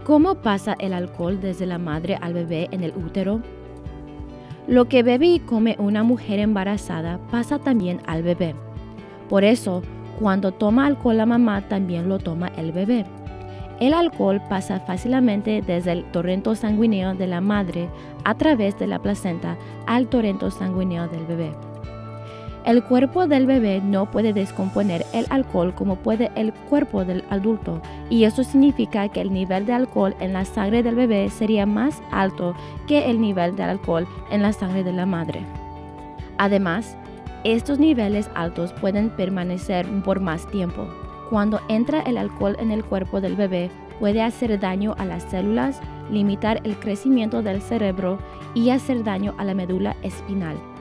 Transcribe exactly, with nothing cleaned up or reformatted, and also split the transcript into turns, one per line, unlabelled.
¿Cómo pasa el alcohol desde la madre al bebé en el útero? Lo que bebe y come una mujer embarazada pasa también al bebé. Por eso, cuando toma alcohol la mamá, también lo toma el bebé. El alcohol pasa fácilmente desde el torrente sanguíneo de la madre a través de la placenta al torrente sanguíneo del bebé. El cuerpo del bebé no puede descomponer el alcohol como puede el cuerpo del adulto, y eso significa que el nivel de alcohol en la sangre del bebé sería más alto que el nivel de alcohol en la sangre de la madre. Además, estos niveles altos pueden permanecer por más tiempo. Cuando entra el alcohol en el cuerpo del bebé, puede hacer daño a las células, limitar el crecimiento del cerebro y hacer daño a la médula espinal.